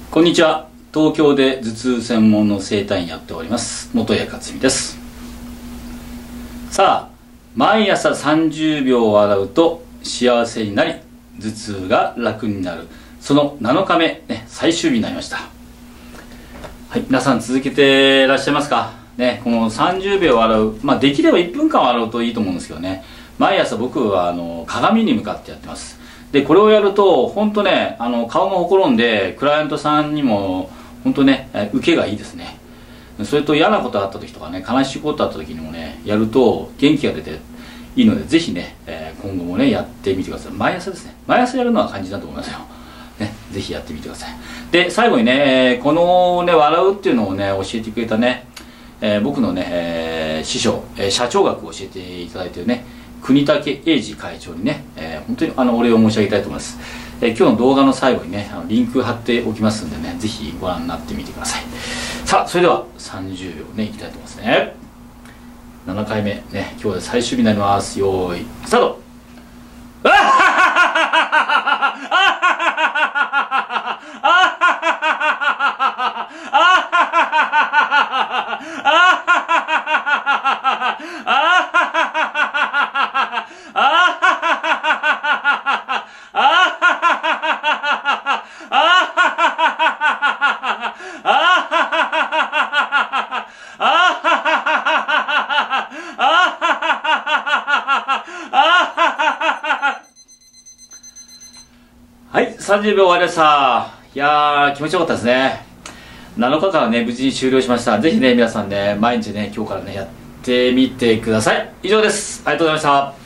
こんにちは。東京で頭痛専門の整体院やっております元谷克美です。さあ、毎朝30秒洗うと幸せになり頭痛が楽になる、その7日目、最終日になりました。はい、皆さん続けていらっしゃいますかね。この30秒洗う、できれば1分間洗うといいと思うんですけどね。毎朝僕は鏡に向かってやってます。でこれをやると本当ね、顔がほころんでクライアントさんにも本当ね、受けがいいですね。それと嫌なことがあった時とかね、悲しいことがあった時にもね、やると元気が出ていいので、ぜひね、今後もねやってみてください。毎朝ですね。毎朝やるのは肝心だと思いますよ、ね、ぜひやってみてください。で最後にね、このね笑うっていうのをね教えてくれたね、僕のね、師匠、社長学を教えていただいてるね国武英二会長にね、本当にお礼を申し上げたいと思います。今日の動画の最後にねリンク貼っておきますんでね、ぜひご覧になってみてください。さあそれでは30秒ねいきたいと思いますね。7回目ね、今日で最終日になります。よーいスタート。はい、30秒終わりました。いやー気持ちよかったですね。7日間ね無事に終了しました。ぜひね皆さんね毎日ね今日からねやってみてください。以上です。ありがとうございました。